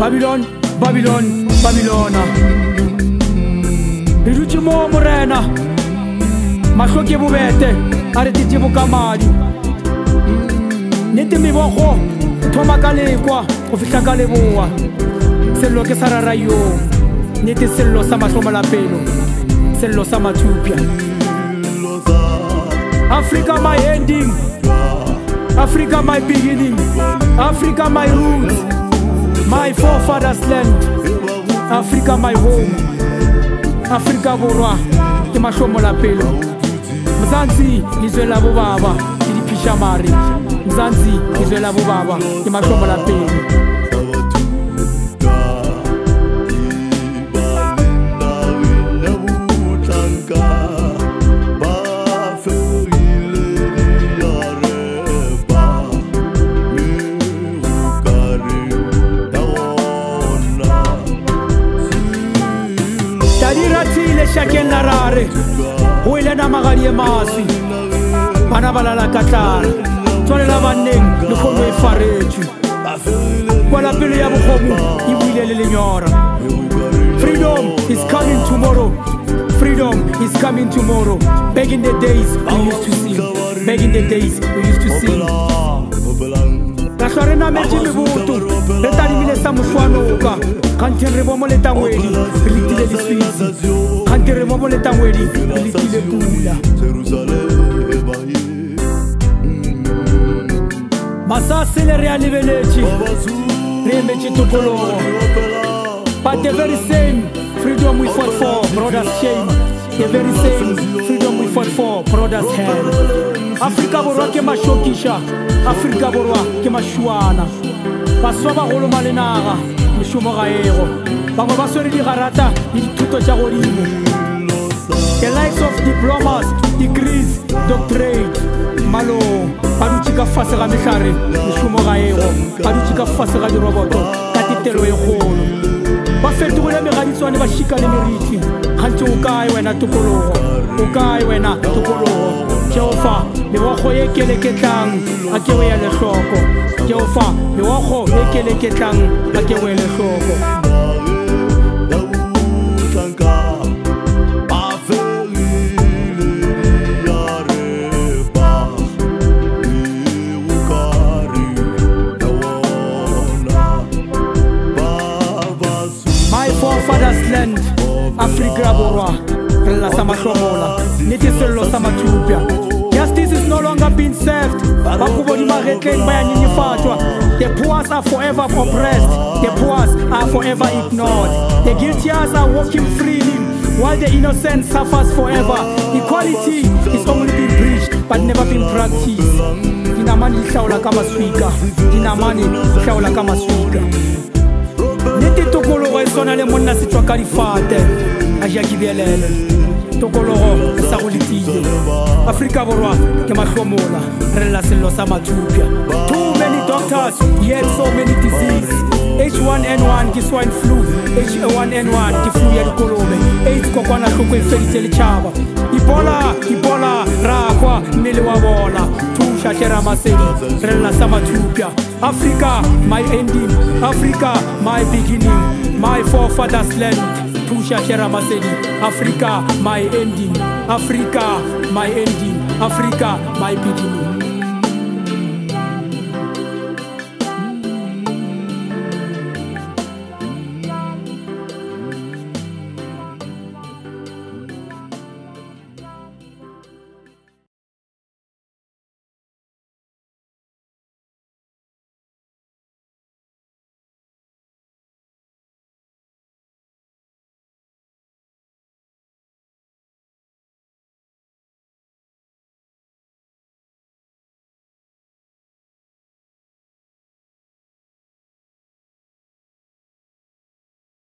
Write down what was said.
Babylon, Babylon, Babylona. Iruti mo morena. Mahloke bobete, aretiti bokamadi. Nete meboko, thoma ka lekwa, go fihla ka leboa. Sello ke sarara yo. Nete sello sa mahlo malapelo. Sello sa mathupya. Africa my ending. Africa my beginning. Africa my roots. My forefathers land. Africa my home. Africa borwa ke mahlomo la pelo. Mzansi izwe la bobaba ke diphisha mare. Mzansi izwe la bobaba ke mahlomo la pelo. Tadiratile shaken narare Huile na magari emasi Bana balala katara Tole la baneng Lukhono ifaretu Kwa la pele ya bukhomu Iwile le lenyora Freedom is coming tomorrow. Freedom is coming tomorrow. Back in the days we used to sing. Back in the days we used to sing. Kasharena meji mibutu Letari mile sa mushwanoka Kantere momo leta mweli Bilitile li swizi Kantere momo leta mweli Bilitile kula Masase le reali velechi Remechi tukolo But the very same freedom we fought for Brothers shame. The very same freedom we fought for Brothers hell. Afrika borwa ke mashokisha Afrika borwa ke mashuana Baswa ba golo malenaga Mishumo ga ego Bango ba swere di garata Di dithuto tša godimo. The likes of diplomas, degrees, doctorate Malo Ba dutše ka fase ga mehlare Mishumo ga ego Ba dutše ka fase ga diroboto Ka titelo e kgolo Ba fetogile megaditswane ba shika le meriti Gantse o kae wena tokologo O kae wena tokologo Jehova mewakgo ye keleketlang a ke we ya lehloko Jehova mewakgo ye keleketlang a ke we lehloko My forefathers land Afrika borwa Rela sa mahlomola Nete sello sa mathupya. Justice is no longer being served. Bakubo di magetleng ba ya nyenyefatwa. The poor are forever oppressed. The poor are forever ignored. The guilty are walking freely while the innocent suffers forever. Equality is only being preached but never been practiced. Dinamani hlaola ka maswika. Dinamani hlaola ka maswika. Nete tokologo e sona le monna se tswa ka difate. A ja kibelele. Tokologo sa go letile. Afrika borwa ke mahlomola re la sello sa mathupya. Too many doctors yet so many diseases. H1N1 ke swine flu, H1N1 ke flu ya dikolobe, AIDS kokwana hloko e feditse le tšhaba. Ebola rakwa mmele wa bola. Thusha hle Ramasedi re la sa mathupya. Africa my ending, Africa my beginning, my forefathers land. Thusha hle Ramasedi, Africa my ending, Africa my ending, Africa my beginning.